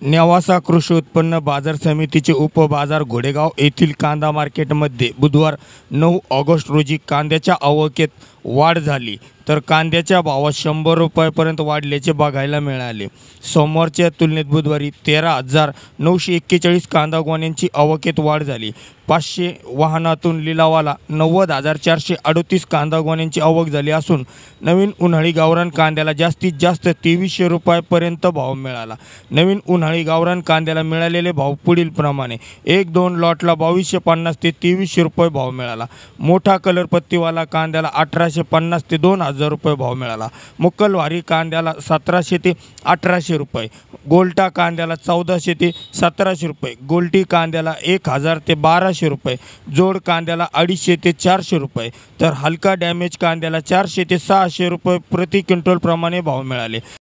नेवासा कृषी उत्पन्न बाजार समितीचे उपबाजार घोडेगाव येथील कांदा मार्केटमध्ये बुधवार 9 ऑगस्ट रोजी कांद्याच्या आवकेत वाढ झाली, तर कांद्याच्या भावात 100 रुपयांपर्यंत वाढल्याचे बघायला मिळाले। सोमवारच्या तुलनेत बुधवारी 13,941 कांदा गोण्यांची आवकेत वाढ झाली। 500 वाहनातून लिलावाला 90,438 कांदा गोण्यांची आवक झाली असून नवीन उन्हाळी गावरान कांद्याला जास्तीत जास्त 2300 रुपयांपर्यंत भाव मिळाला। नवीन उन्हाळी गावरान कांद्याला मिळालेले भाव पुढील प्रमाणे: 1-2 लॉटला 2250 ते 2300 रुपये भाव मिळाला। मोठा कलर पत्तीवाला कांद्याला 1850 ते 2000 रुपये भाव मिळाला। मुक्कलवारी कांद्याला 1700 ते 1800 रुपये, गोल्टा कांद्याला 1400 ते 1700 रुपये, गोल्टी कांद्याला 1000 ते 1200 रुपये, जोड कांद्याला 250 ते 400 रुपये, तर हलका डॅमेज कांद्याला 400 ते 600 रुपये प्रति क्विंटल प्रमाणे भाव मिळाले।